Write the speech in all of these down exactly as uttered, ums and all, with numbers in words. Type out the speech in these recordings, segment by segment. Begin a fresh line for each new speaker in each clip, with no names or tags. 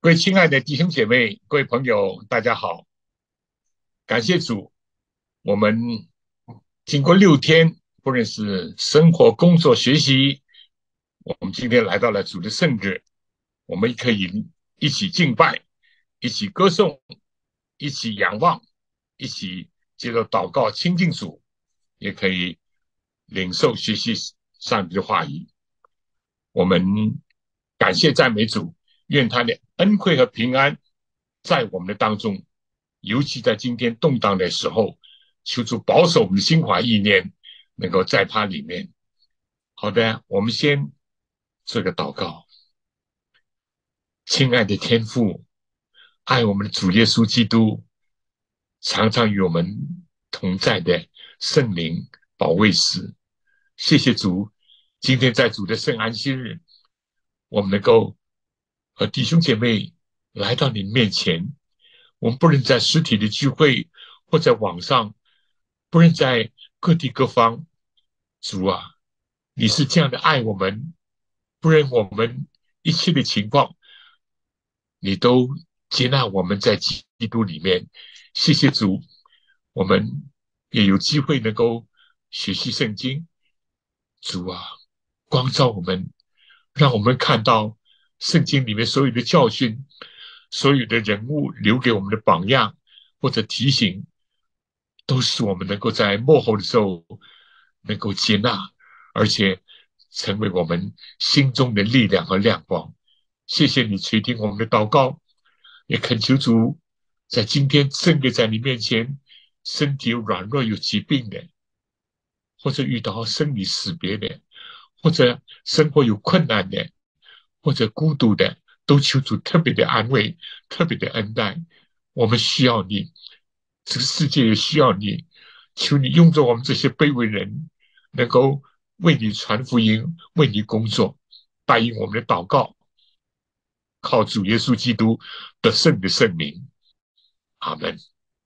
各位亲爱的弟兄姐妹、各位朋友，大家好！感谢主，我们经过六天，不论是生活、工作、学习，我们今天来到了主的圣日，我们可以一起敬拜，一起歌颂，一起仰望，一起接着祷告亲近主，也可以领受学习上帝的话语。我们感谢赞美主，愿他的恩惠和平安在我们的当中，尤其在今天动荡的时候，求主保守我们的心怀意念，能够在他里面。好的，我们先做个祷告。亲爱的天父，爱我们的主耶稣基督，常常与我们同在的圣灵保卫师，谢谢主，今天在主的圣安息日，我们能够和弟兄姐妹来到你面前，我们不论在实体的聚会，或在网上，不论在各地各方，主啊，你是这样的爱我们，不论我们一切的情况，你都接纳我们在基督里面。谢谢主，我们也有机会能够学习圣经。主啊，光照我们，让我们看到圣经里面所有的教训，所有的人物留给我们的榜样或者提醒，都是我们能够在末后的时候能够接纳，而且成为我们心中的力量和亮光。谢谢你垂听我们的祷告，也恳求主在今天圣个在你面前，身体有软弱有疾病的，或者遇到生离死别的，或者生活有困难的，或者孤独的，都求主特别的安慰，特别的恩待。我们需要你，这个世界也需要你。求你用着我们这些卑微人，能够为你传福音，为你工作，答应我们的祷告，靠主耶稣基督得胜的圣名。阿门。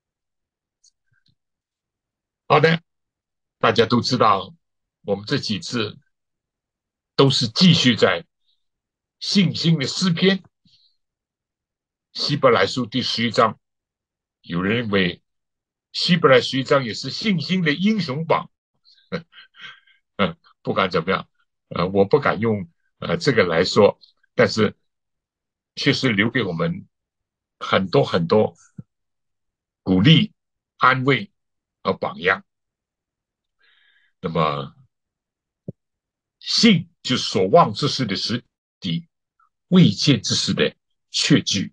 好的，大家都知道，我们这几次都是继续在信心的诗篇，希伯来书第十一章。有人认为希伯来十一章也是信心的英雄榜。嗯，不管怎么样，呃，我不敢用呃这个来说，但是确实留给我们很多很多鼓励、安慰和榜样。那么，信就是所望之事的实底，未见之事的确据。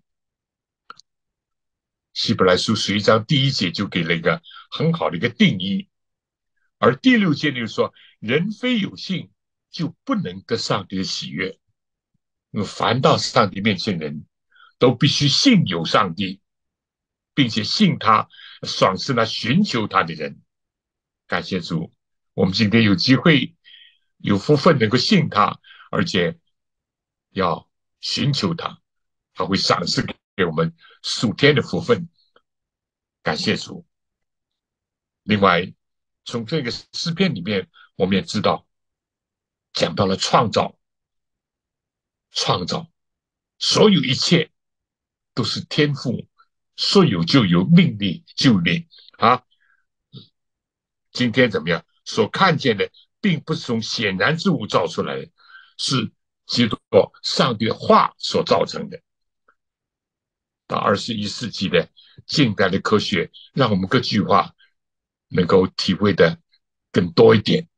希伯来书十一章第一节就给了一个很好的一个定义，而第六节就是说，人非有信，就不能得上帝的喜悦。凡到上帝面前的人，都必须信有上帝，并且信他，赏赐那寻求他的人。感谢主，我们今天有机会、有福分能够信他，而且要寻求他，他会赏赐给我们属天的福分。感谢主。另外，从这个诗篇里面，我们也知道，讲到了创造，创造，所有一切都是天父说有就有，命令就令啊。今天怎么样？所看见的，并不是从显然之物造出来的，是基督上帝的话所造成的。到二十一世纪的近代的科学，让我们各句话能够体会的更多一点。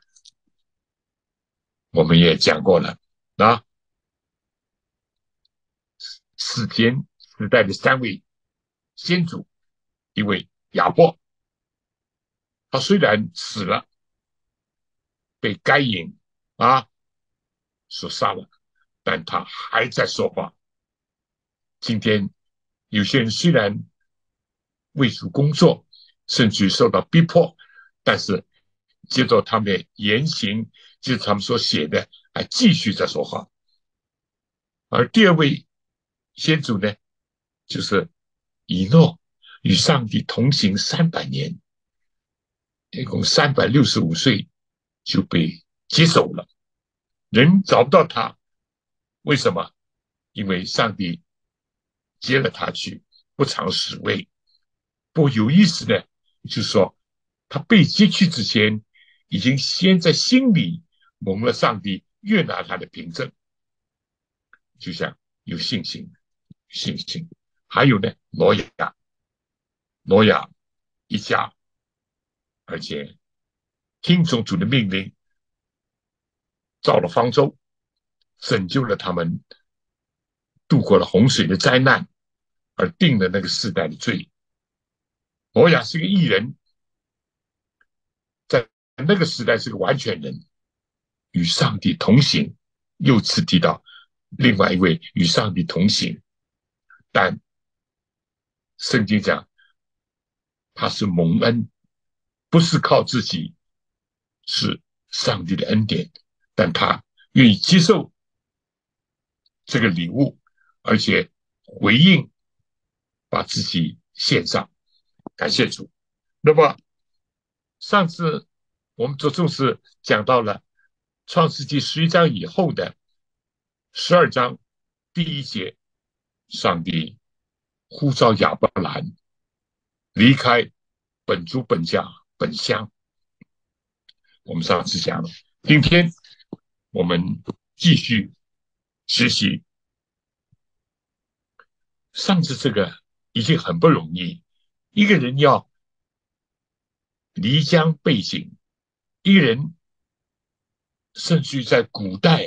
我们也讲过了啊，史前时代的三位先祖，一位亚伯，他虽然死了，被该隐啊所杀了，但他还在说话。今天有些人虽然为主工作，甚至受到逼迫，但是接着他们的言行，接着他们所写的，还继续在说话。而第二位先祖呢，就是以诺，与上帝同行三百年，一共三百六十五岁就被接走了，人找不到他，为什么？因为上帝接了他去，不尝死味。不过有意思的就是说，他被接去之前，已经先在心里蒙了上帝悦纳他的凭证，就像有信心，信心。还有呢，挪亚，挪亚一家，而且听从主的命令，造了方舟，拯救了他们，度过了洪水的灾难，而定了那个世代的罪。挪亚是个义人，在那个时代是个完全人，与上帝同行。又次提到另外一位与上帝同行，但圣经讲他是蒙恩，不是靠自己，是上帝的恩典，但他愿意接受这个礼物，而且回应，把自己献上，感谢主。那么上次我们着重是讲到了创世纪十一章以后的十二章第一节，上帝呼召亚伯兰离开本族本家本乡。我们上次讲了，今天我们继续学习。上次这个已经很不容易，一个人要离乡背井，一个人甚至在古代，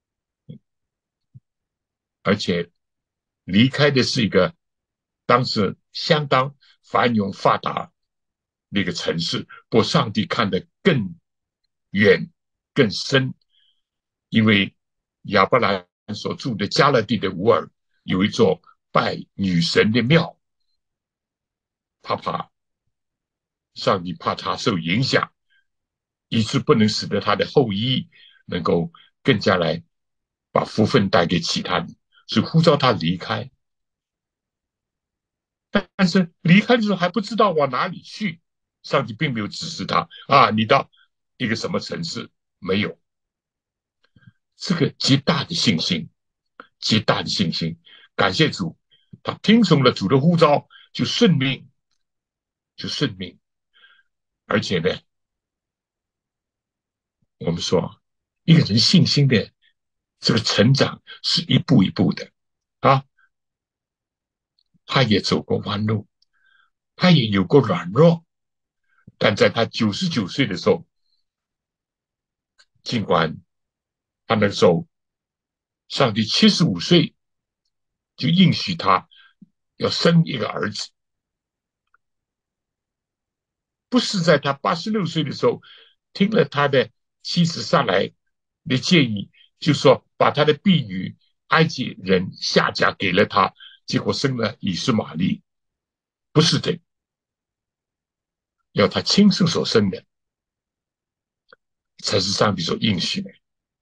而且离开的是一个当时相当繁荣发达的一个城市，不过上帝看得更远更深，因为亚伯兰所住的加勒地的乌尔有一座拜女神的庙，他怕上帝怕他受影响，以致不能使得他的后裔能够更加来把福分带给其他人，所以呼召他离开。但是离开的时候还不知道往哪里去，上帝并没有指示他啊，你到一个什么城市，没有。这个极大的信心，极大的信心，感谢主，他听从了主的呼召，就顺命，就顺命。而且呢，我们说一个人信心的这个成长是一步一步的啊，他也走过弯路，他也有过软弱，但在他九十九岁的时候，尽管他那时候上帝七十五岁就应许他要生一个儿子，不是在他八十六岁的时候听了他的妻子撒来的建议，就说把他的婢女埃及人夏甲给了他，结果生了以实玛利，不是的，要他亲生所生的才是上帝所应许的。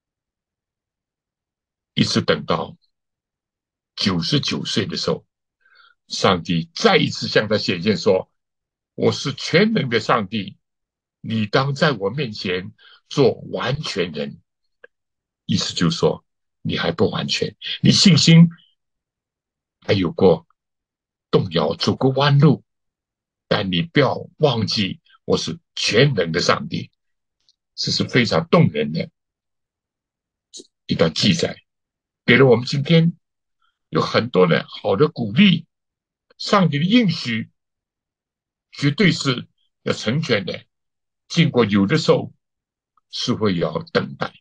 一直等到九十九岁的时候，上帝再一次向他显现说，我是全能的上帝，你当在我面前做完全人。意思就是说你还不完全，你信心还有过动摇，走过弯路，但你不要忘记我是全能的上帝。这是非常动人的一段记载，给了我们今天有很多的好的鼓励。上帝的应许绝对是要成全的，经过有的时候是会要等待。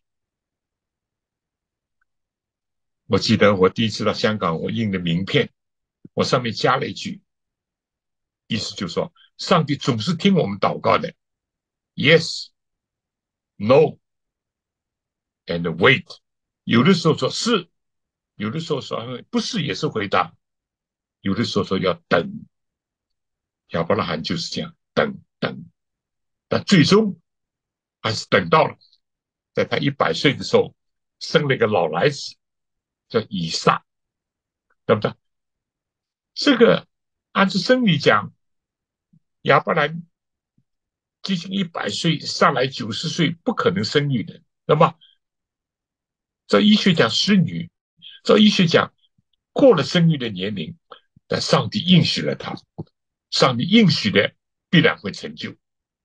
我记得我第一次到香港，我印的名片，我上面加了一句，意思就是说上帝总是听我们祷告的， Yes, No and wait。 有的时候说是，有的时候说不是也是回答，有的时候说要等。亚伯拉罕就是这样等等，但最终还是等到了，在他一百岁的时候生了一个老来子，叫以撒，对不对？这个按照生理讲，亚伯兰接近一百岁，上来九十岁，不可能生育的。那么，照医学讲，使女，照医学讲，过了生育的年龄， 但上帝应许了他，上帝应许的必然会成就。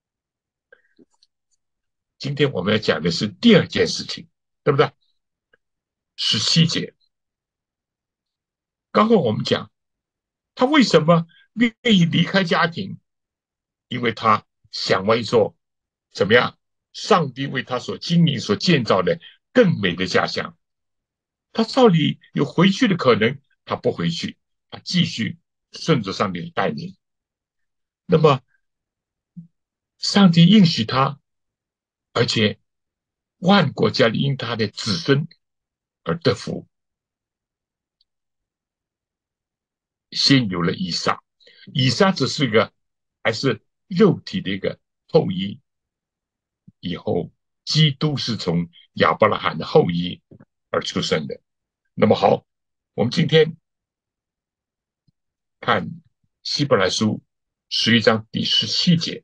今天我们要讲的是第二件事情，对不对？十七节，刚刚我们讲他为什么愿意离开家庭，因为他想要一座怎么样？上帝为他所经营、所建造的更美的家乡。他照理有回去的可能，他不回去，他继续顺着上帝的带领。那么，上帝应许他，而且万国家里因他的子孙而得福。先有了以撒，以撒只是个还是肉体的一个后裔，以后基督是从亚伯拉罕的后裔而出生的。那么好，我们今天看希伯来书十一章第十七节，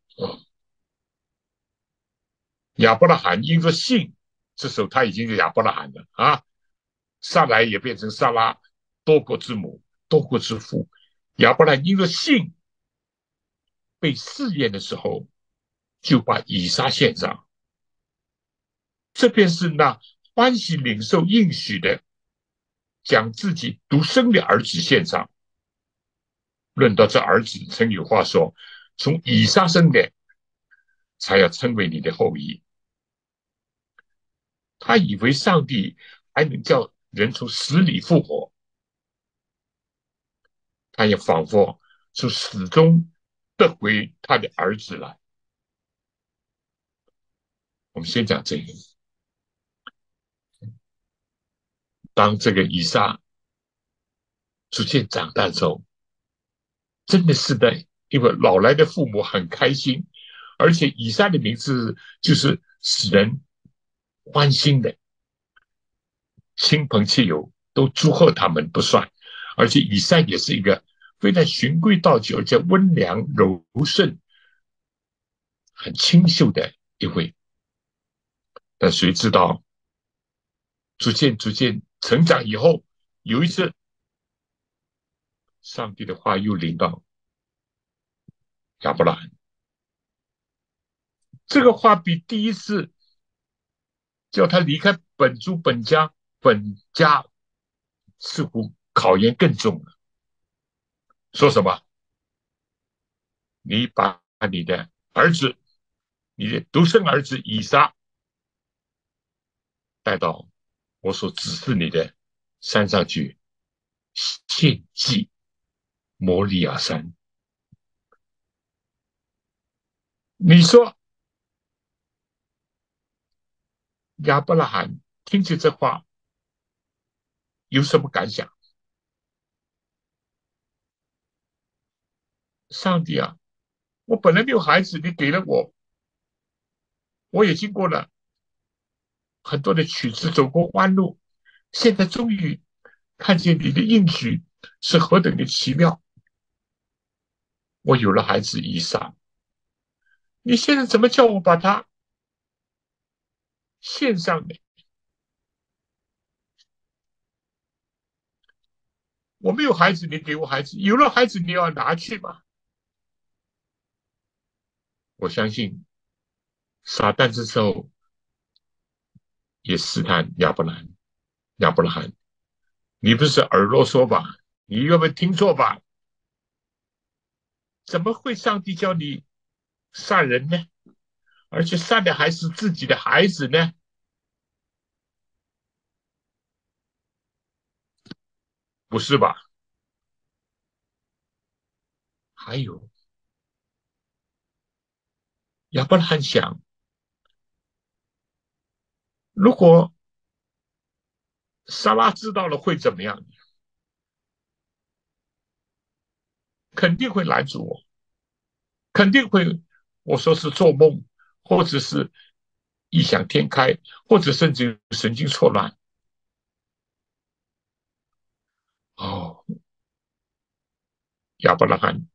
亚伯拉罕因着信，这时候他已经是亚伯拉罕了啊，撒来也变成撒拉，多国之母，多国之父。亚伯拉罕因着信被试验的时候，就把以撒献上，这便是那欢喜领受应许的，将自己独生的儿子献上。论到这儿子，曾有话说：从以撒生的，才要称为你的后裔。他以为上帝还能叫人从死里复活，他也仿佛从死中得回他的儿子来。我们先讲这个，当这个以撒逐渐长大之后，真的是的，因为老来的父母很开心，而且以撒的名字就是使人欢心的，亲朋戚友都祝贺他们不算，而且以撒也是一个非常循规蹈矩，而且温良柔顺、很清秀的一位。但谁知道，逐渐逐渐成长以后，有一次，上帝的话又临到亚伯拉罕，这个话比第一次叫他离开本族本家本家，似乎考验更重了。说什么？你把你的儿子，你的独生儿子以撒带到我所指示你的山上去献祭摩利亚山。你说亚伯拉罕听起这话有什么感想？上帝啊，我本来没有孩子，你给了我，我也经过了很多的曲折，走过弯路，现在终于看见你的应许是何等的奇妙。我有了孩子以撒，你现在怎么叫我把他献上呢？我没有孩子，你给我孩子；有了孩子，你要拿去嘛。我相信撒旦这时候也试探亚伯兰，亚伯拉罕，你不是耳朵说吧？你有没有听错吧？怎么会上帝叫你杀人呢？而且杀的还是自己的孩子呢？不是吧？还有亚伯拉罕想，如果莎拉知道了会怎么样？肯定会拦住我，肯定会我说是做梦，或者是异想天开，或者甚至神经错乱。哦，亚伯拉罕，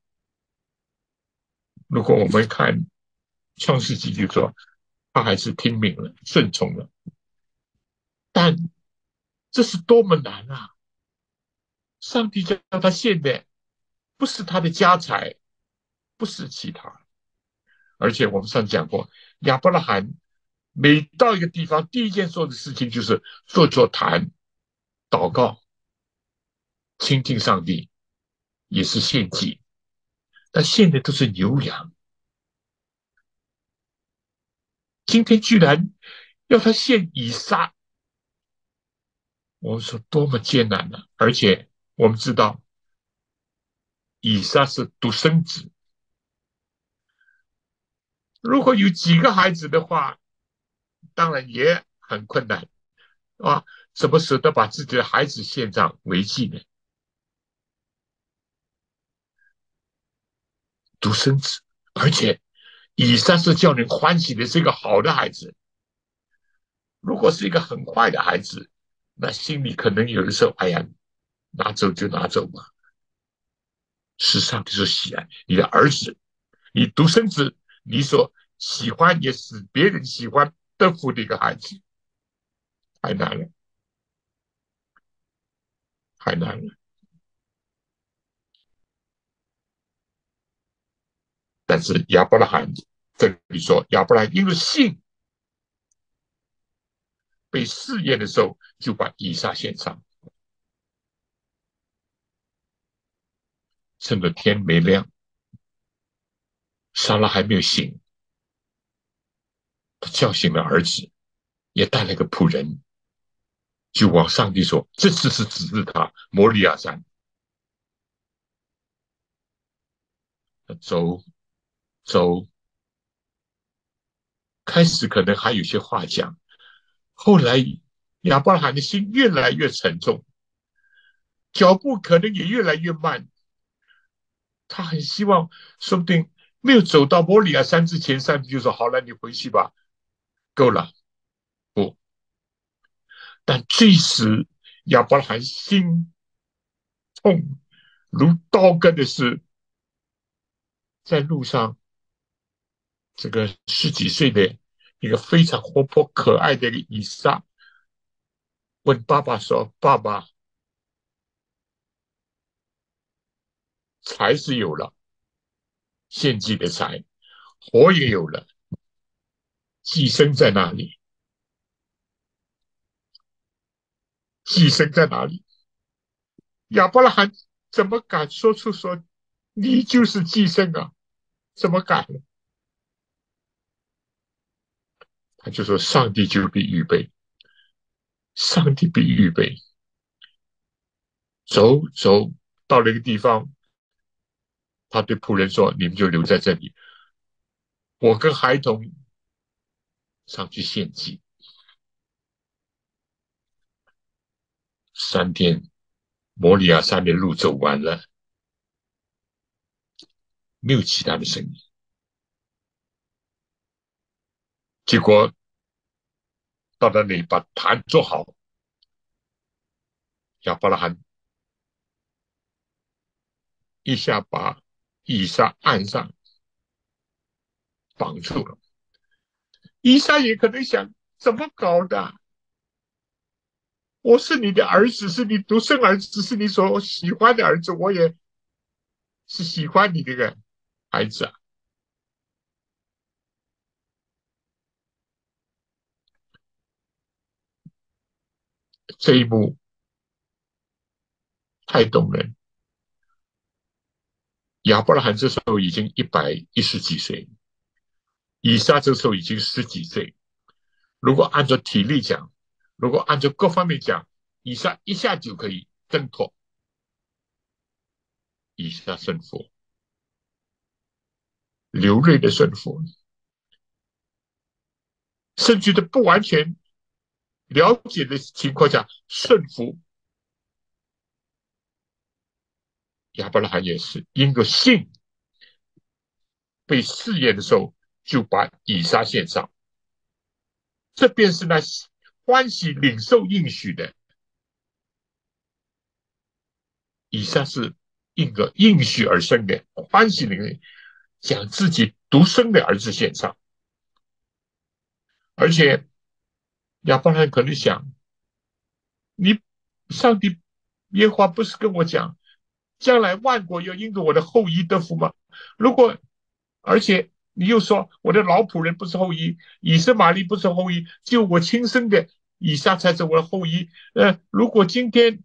如果我们看创世纪，就说他还是听命了，顺从了，但这是多么难啊！上帝叫他献的不是他的家财，不是其他。而且我们上次讲过，亚伯拉罕每到一个地方，第一件做的事情就是坐坐坛、祷告、亲近上帝，也是献祭。但献的都是牛羊，今天居然要他献以撒，我们说多么艰难啊！而且我们知道，以撒是独生子，如果有几个孩子的话，当然也很困难啊！怎么舍得把自己的孩子献上为祭呢？独生子，而且以撒是叫人欢喜的，是一个好的孩子。如果是一个很坏的孩子，那心里可能有的时候，哎呀，拿走就拿走嘛。是上帝所喜爱你的儿子，你独生子，你所喜欢也使别人喜欢得福的一个孩子，太难了，太难了。但是亚伯拉罕这里说，亚伯拉罕因为信被试验的时候，就把以撒献上，趁着天没亮，撒拉还没有醒，他叫醒了儿子，也带了个仆人，就往上帝说：这次是指示他摩利亚山走走，开始可能还有些话讲，后来亚伯拉罕的心越来越沉重，脚步可能也越来越慢。他很希望，说不定没有走到摩利亚山之前，上帝就说：好了，你回去吧，够了。不，但最使亚伯拉罕心痛如刀割的是，在路上，这个十几岁的一个非常活泼可爱的一个以撒问爸爸说：爸爸，财是有了，献祭的财，火也有了，寄生在哪里？寄生在哪里？亚伯拉罕怎么敢说出说你就是寄生啊？怎么敢呢？他就说上帝就必预备，上帝必预备。走走到了一个地方，他对仆人说：“你们就留在这里，我跟孩童上去献祭。”三天，摩利亚山的路走完了，没有其他的声音。结果到那里把坛做好，亚伯拉罕一下把以撒按上，绑住了。以撒也可能想：怎么搞的？我是你的儿子，是你独生儿子，是你所喜欢的儿子，我也是喜欢你这个孩子啊。这一幕太动人。亚伯拉罕这时候已经一百一十几岁，以撒这时候已经十几岁。如果按照体力讲，如果按照各方面讲，以撒一下就可以挣脱。以撒顺服，流泪的顺服，甚至在不完全了解的情况下顺服。亚伯拉罕也是因着信被试验的时候，就把以撒献上。这便是那欢喜领受应许的。以撒是应着应许而生的，欢喜领将自己独生的儿子献上。而且亚伯拉罕可能想：你上帝耶和华不是跟我讲， 将来万国要因着我的后裔得福吗？如果，而且你又说我的老仆人不是后裔，以实玛利不是后裔，就我亲生的以撒才是我的后裔。呃，如果今天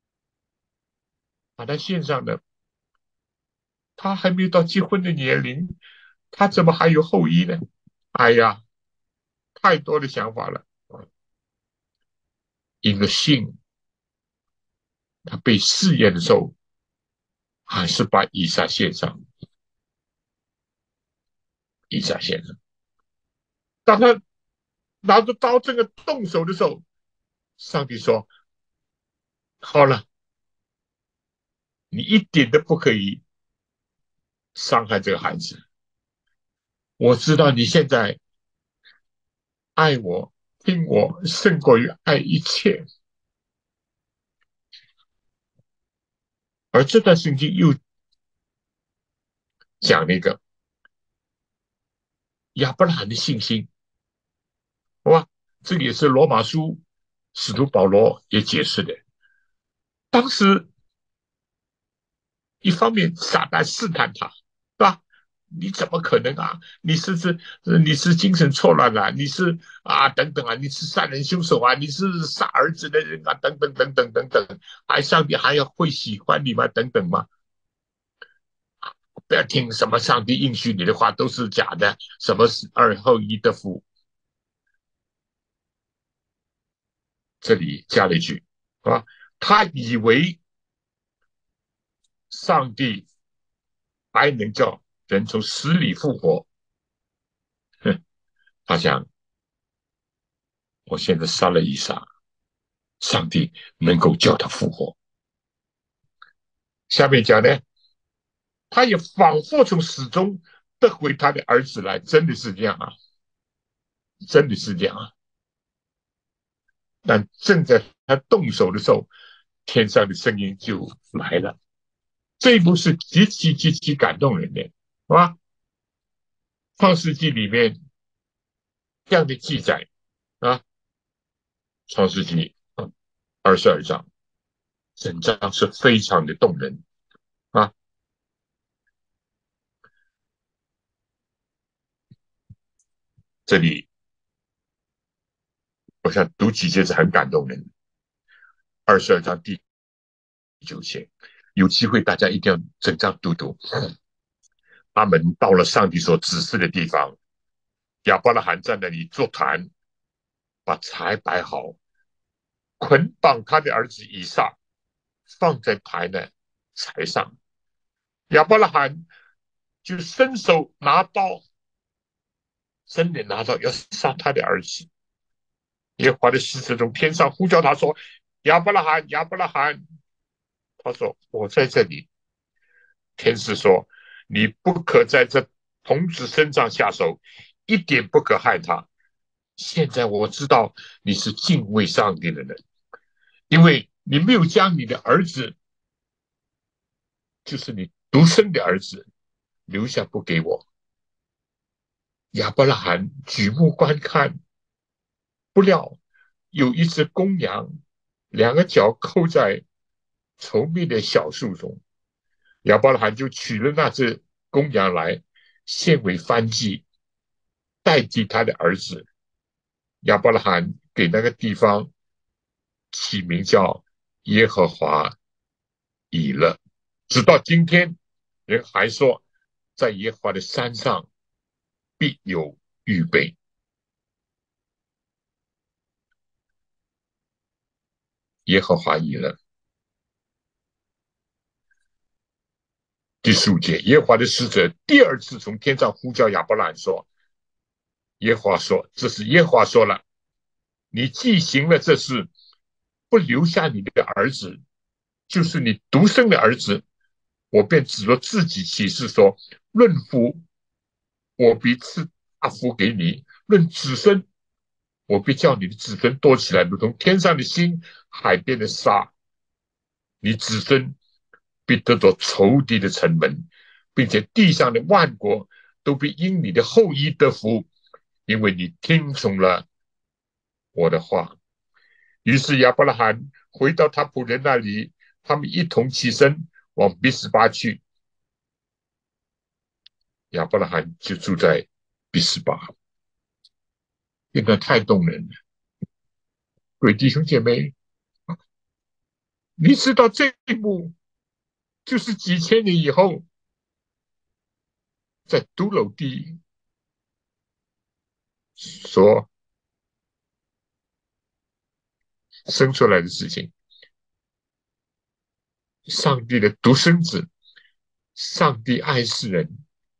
把他献上的，他还没有到结婚的年龄，他怎么还有后裔呢？哎呀，太多的想法了。一个信，他被试验的时候，还是把以撒献上，以撒献上。当他拿着刀这个动手的时候，上帝说：好了，你一点都不可以伤害这个孩子。我知道你现在爱我、听我，胜过于爱一切。而这段圣经又讲了一个亚伯拉罕的信心，好吧？这个也是罗马书使徒保罗也解释的。当时一方面撒旦试探他，对吧？你怎么可能啊？你是是你是精神错乱啊？你是啊等等啊？你是杀人凶手啊？你是杀儿子的人啊？等等等等等等，还上帝还要会喜欢你吗？等等吗？不要听什么上帝应许你的话都是假的，什么是二后一的福？这里加了一句啊，他以为上帝还能叫人从死里复活，哼，他想我现在杀了以撒，上帝能够叫他复活。下面讲呢，他也仿佛从死中得回他的儿子来，真的是这样啊，真的是这样啊。但正在他动手的时候，天上的声音就来了。这一步是极其极其感动人的，是吧？创世纪里面这样的记载啊，创世纪二十二章，整章是非常的动人啊。这里我想读几节是很感动人。二十二章第九节，有机会大家一定要整章读读。他们到了上帝所指示的地方，亚伯拉罕在那里坐坛，把柴摆好，捆绑他的儿子以撒，放在台的柴上。亚伯拉罕就伸手拿刀，真的拿刀要杀他的儿子。耶和华的使者从天上呼叫他说：亚伯拉罕，亚伯拉罕。他说：我在这里。天使说：你不可在这童子身上下手，一点不可害他。现在我知道你是敬畏上帝的人，因为你没有将你的儿子，就是你独生的儿子，留下不给我。亚伯拉罕举目观看，不料有一只公羊，两个脚扣在稠密的小树中。亚伯拉罕就取了那只公羊来，献为燔祭，代替他的儿子。亚伯拉罕给那个地方起名叫耶和华以勒，直到今天，人还说，在耶和华的山上必有预备。耶和华以勒。第十五节，耶和华的使者第二次从天上呼叫亚伯拉罕说：耶和华说，这是耶和华说了，你既行了这事，不留下你的儿子，就是你独生的儿子，我便指着自己起誓说：论福，我必赐大福给你；论子孙，我必叫你的子孙多起来，如同天上的星、海边的沙。你子孙必得着仇敌的城门，并且地上的万国都必因你的后裔得福，因为你听从了我的话。于是亚伯拉罕回到他仆人那里，他们一同起身， 往比斯巴去，亚伯拉罕就住在比斯巴，应该太动人了。各位弟兄姐妹，你知道这一幕就是几千年以后，在都楼地所生出来的事情。上帝的独生子，上帝爱世人，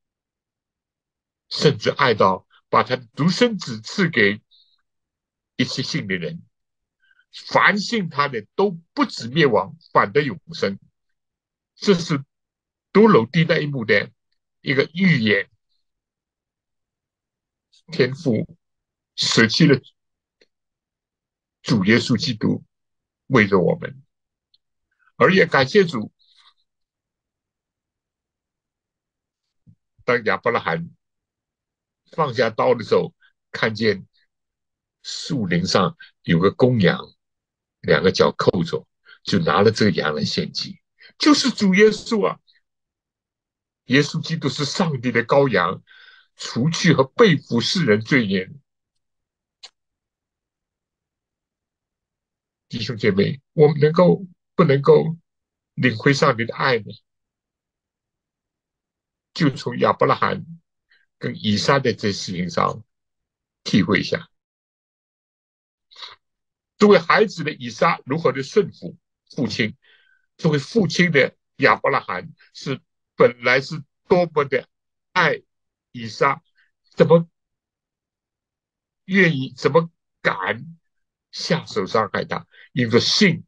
甚至爱到把他的独生子赐给一切信的人，凡信他的都不止灭亡，反得永生。这是都楼地那一幕的一个预言。天父舍弃了主耶稣基督，为了我们，而也感谢主。当亚伯拉罕放下刀的时候，看见树林上有个公羊，两个脚扣着，就拿了这个羊来献祭，就是主耶稣啊！耶稣基督是上帝的羔羊，除去和背负世人罪孽。弟兄姐妹，我们能够不能够领会上帝的爱呢？就从亚伯拉罕跟以撒的这事情上体会一下。作为孩子的以撒如何的顺服父亲，作为父亲的亚伯拉罕是本来是多么的爱以撒，怎么愿意，怎么敢下手伤害他？因着信，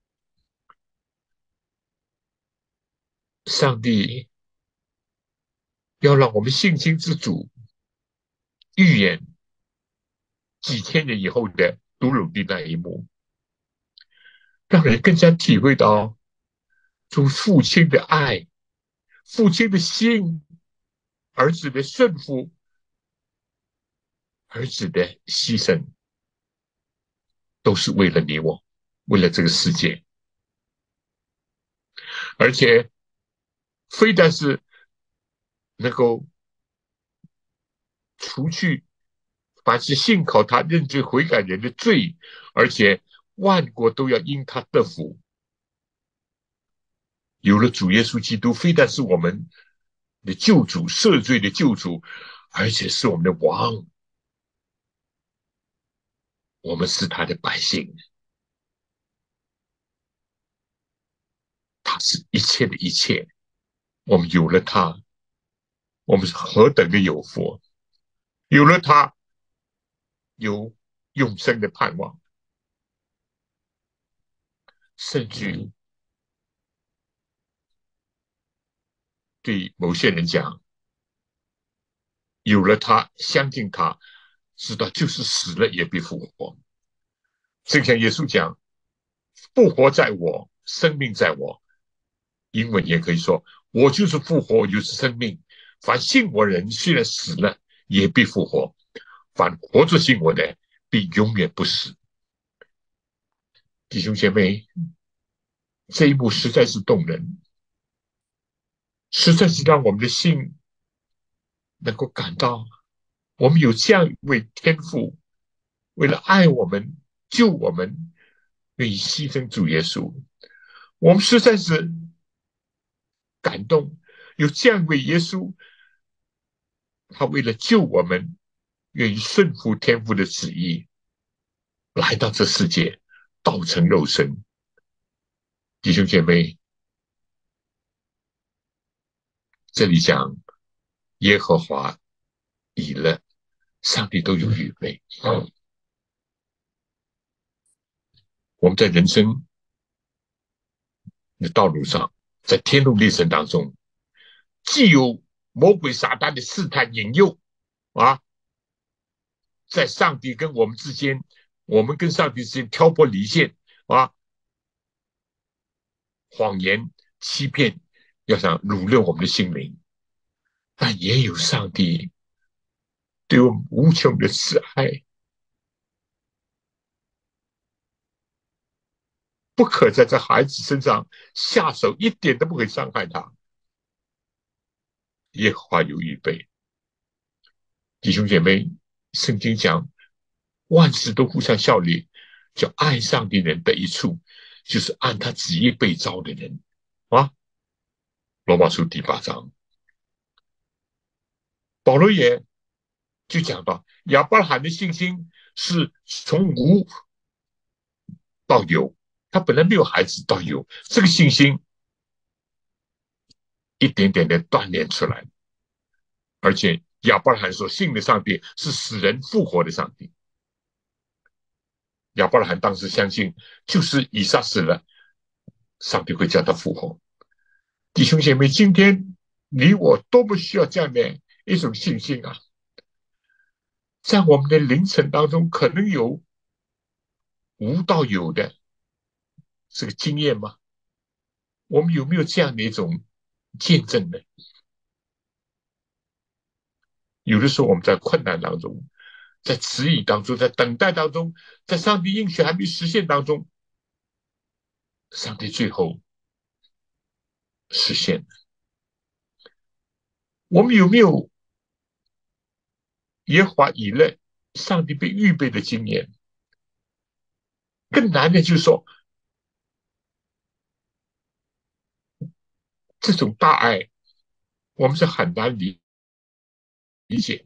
上帝要让我们信心之主预言几千年以后的独鲁地那一幕，让人更加体会到从父亲的爱、父亲的心、儿子的顺服、儿子的牺牲，都是为了你我，为了这个世界。而且非但是能够除去凡是信靠他、认罪悔改人的罪，而且万国都要因他得福。有了主耶稣基督，非但是我们的救主、赦罪的救主，而且是我们的王，我们是他的百姓，他是一切的一切。我们有了他，我们是何等的有福！有了他，有永生的盼望。甚至对某些人讲，有了他，相信他，知道就是死了也必复活。正像耶稣讲，复活在我，生命在我。英文也可以说，我就是复活，我就是生命。凡信我人，虽然死了，也必复活；凡活着信我的，必永远不死。弟兄姐妹，这一幕实在是动人，实在是让我们的心能够感到，我们有这样一位天父，为了爱我们、救我们，愿意牺牲主耶稣。我们实在是感动，有这样一位耶稣，他为了救我们，愿意顺服天父的旨意，来到这世界，道成肉身。弟兄姐妹，这里讲耶和华以勒，上帝都有预备。我们在人生的道路上，在天路历程当中，既有魔鬼撒旦的试探引诱啊，在上帝跟我们之间，我们跟上帝之间挑拨离间啊，谎言、欺骗，要想掳掠我们的心灵，但也有上帝对我们无穷的慈爱， 不可在这孩子身上下手，一点都不可以伤害他。耶和华有预备。弟兄姐妹，圣经讲万事都互相效力，叫爱上的人得益处，就是按他旨意被召的人啊。罗马书第八章，保罗也就讲到亚伯拉罕的信心是从无到有，他本来没有孩子到有，这个信心一点点的锻炼出来。而且亚伯拉罕所信的上帝是死人复活的上帝。亚伯拉罕当时相信，就是以撒死了，上帝会叫他复活。弟兄姐妹，今天你我多么需要这样的一种信心啊！在我们的灵程当中，可能有无到有的这个经验吗？我们有没有这样的一种见证呢？有的时候我们在困难当中，在迟疑当中，在等待当中，在上帝应许还没实现当中，上帝最后实现了。我们有没有耶和华以勒上帝被预备的经验？更难的就是说，这种大爱，我们是很难理理解。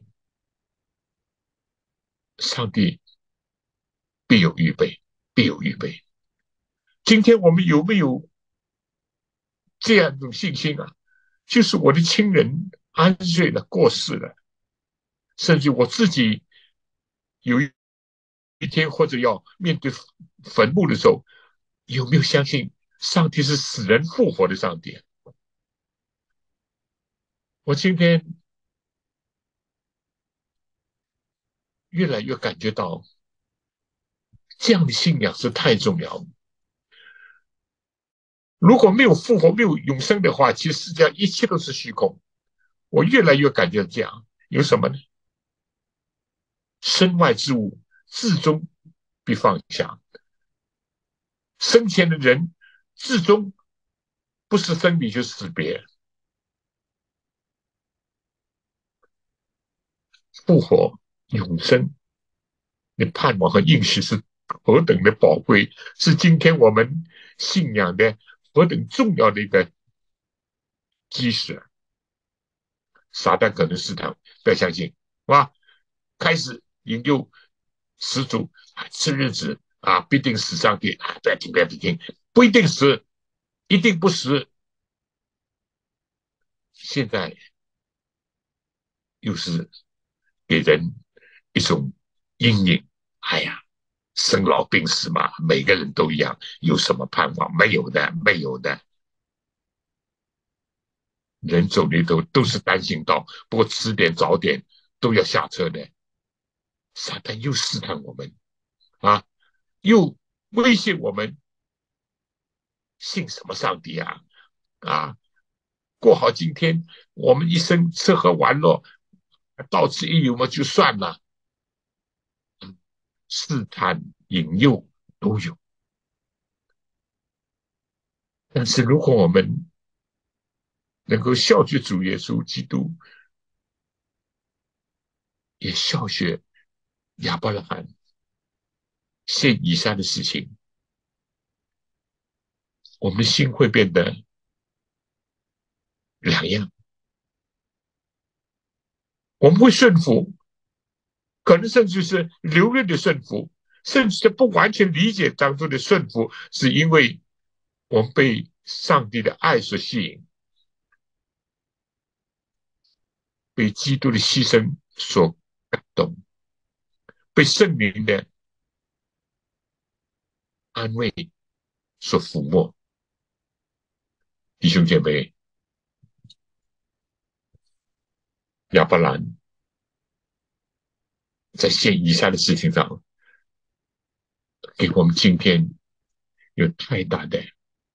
上帝必有预备，必有预备。今天我们有没有这样一种信心啊？就是我的亲人安睡了、过世了，甚至我自己有一天或者要面对坟墓的时候，有没有相信上帝是死人复活的上帝？我今天越来越感觉到，这样的信仰是太重要了。如果没有复活、没有永生的话，其实世界上一切都是虚空。我越来越感觉这样，有什么呢？身外之物，至终必放下。生前的人，至终不是生离就是死别。复活、永生的盼望和应许是何等的宝贵，是今天我们信仰的何等重要的一个基石。撒旦可能试探，不要相信，是吧？开始引诱十足啊，这日子啊，必定死上帝啊！不要听，不要听，不一定死，一定不死。现在又是给人一种阴影。哎呀，生老病死嘛，每个人都一样，有什么盼望？没有的，没有的。人走里头都是单行道，不过迟点早点都要下车的。撒旦又试探我们啊，又威胁我们，信什么上帝啊？啊，过好今天，我们一生吃喝玩乐，到此一游嘛就算了。试探、引诱都有。但是如果我们能够效学主耶稣基督，也效学亚伯拉罕献以撒的事情，我们的心会变得两样。我们会顺服，可能甚至是流泪的顺服，甚至是不完全理解当中的顺服，是因为我们被上帝的爱所吸引，被基督的牺牲所感动，被圣灵的安慰所抚摸。弟兄姐妹，亚伯兰在献以撒的事情上，给我们今天有太大的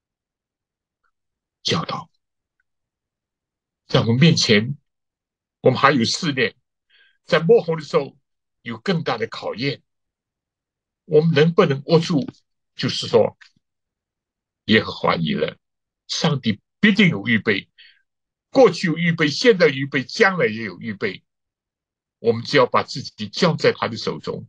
教导。在我们面前，我们还有试炼，在幕后的时候有更大的考验。我们能不能握住？就是说， 耶和华以勒，上帝必定有预备，过去有预备，现在有预备，将来也有预备。我们只要把自己交在他的手中。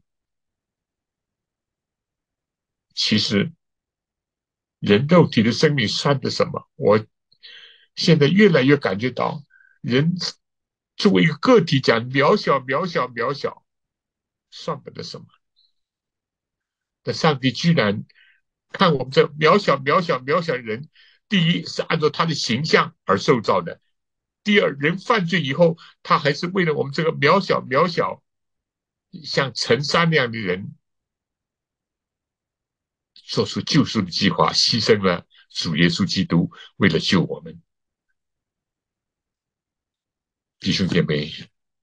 其实人肉体的生命算得什么？我现在越来越感觉到，人作为一个个体讲渺小、渺小、渺小，算不得什么。但上帝居然看我们这渺小、渺小、渺小的人，第一是按照他的形象而受造的，第二，人犯罪以后，他还是为了我们这个渺小、渺小，像陈山那样的人，做出救赎的计划，牺牲了主耶稣基督，为了救我们。弟兄姐妹，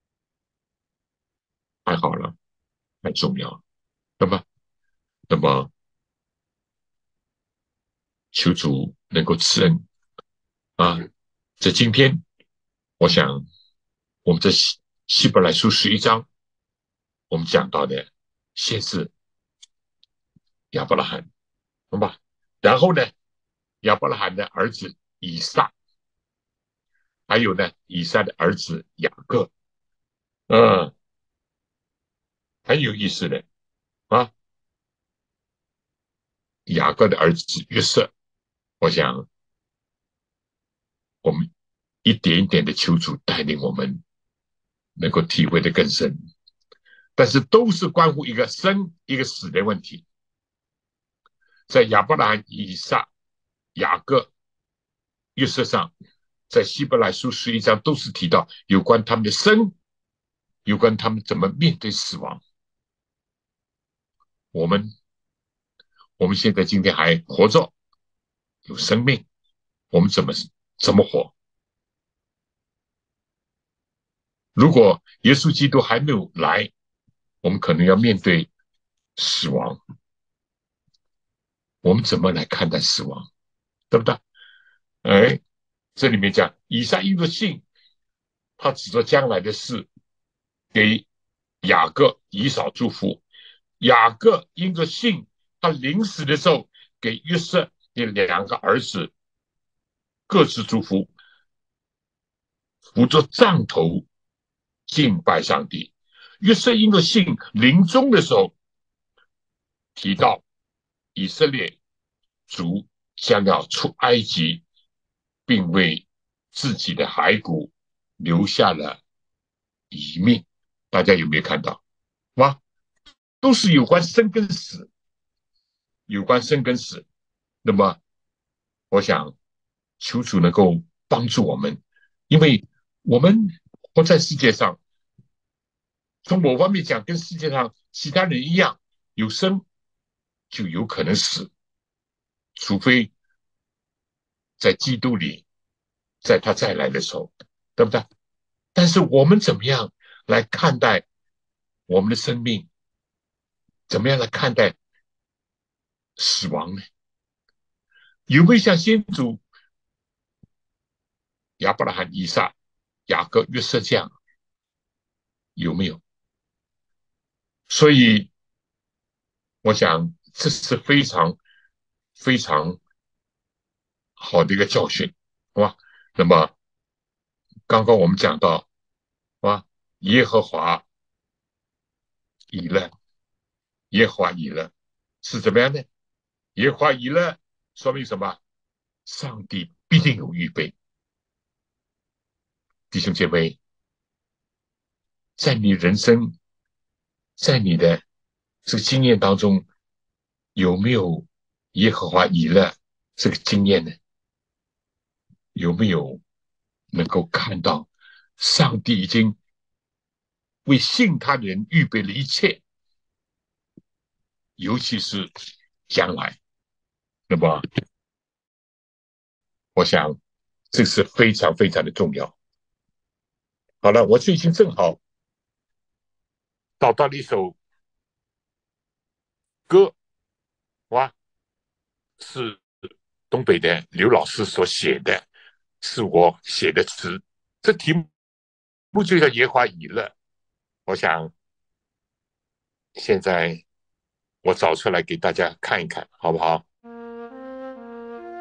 太好了，太重要了。那么，那么求主能够赐恩啊！在今天，我想我们这希希伯来书十一章，我们讲到的先是亚伯拉罕，懂吧？然后呢，亚伯拉罕的儿子以撒，还有呢，以撒的儿子雅各，嗯，很有意思的啊。雅各的儿子约瑟，我想我们一点一点的求主带领我们，能够体会的更深。但是都是关乎一个生一个死的问题。在亚伯拉罕、以撒、雅各、约瑟上，在希伯来书十一章都是提到有关他们的生，有关他们怎么面对死亡。我们我们现在今天还活着，有生命，我们怎么怎么活？如果耶稣基督还没有来，我们可能要面对死亡，我们怎么来看待死亡？对不对？哎，这里面讲以撒因着信，他指着将来的事给雅各、以扫祝福。雅各因着信，他临死的时候给约瑟的两个儿子各自祝福，扶着杖头敬拜上帝。约瑟因着信，临终的时候提到以色列族将要出埃及，并为自己的骸骨留下了遗命。大家有没有看到？哇，都是有关生跟死，有关生跟死。那么，我想求主能够帮助我们，因为我们活在世界上，从某方面讲，跟世界上其他人一样，有生就有可能死，除非在基督里，在他再来的时候，对不对？但是我们怎么样来看待我们的生命？怎么样来看待死亡呢？有没有像先祖亚伯拉罕、以撒、雅各、约瑟这样？有没有？所以，我想这是非常非常好的一个教训，好吧？那么，刚刚我们讲到，是吧？耶和华以勒，耶和华以勒是怎么样的？耶和华以勒说明什么？上帝必定有预备。弟兄姐妹，在你人生，在你的这个经验当中，有没有耶和华以勒这个经验呢？有没有能够看到上帝已经为信他的人预备了一切，尤其是将来？那么，我想这是非常非常的重要。好了，我最近正好找到了一首歌，哇，是东北的刘老师所写的，是我写的词。这题目就叫《野花已乐》。我想现在我找出来给大家看一看，好不好？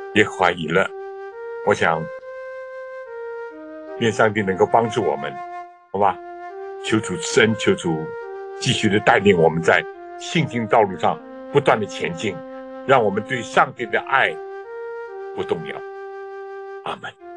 耶和华以勒。我想愿上帝能够帮助我们，好吧？求主施恩，求主继续的带领我们在信心道路上不断的前进，让我们对上帝的爱不动摇。阿们。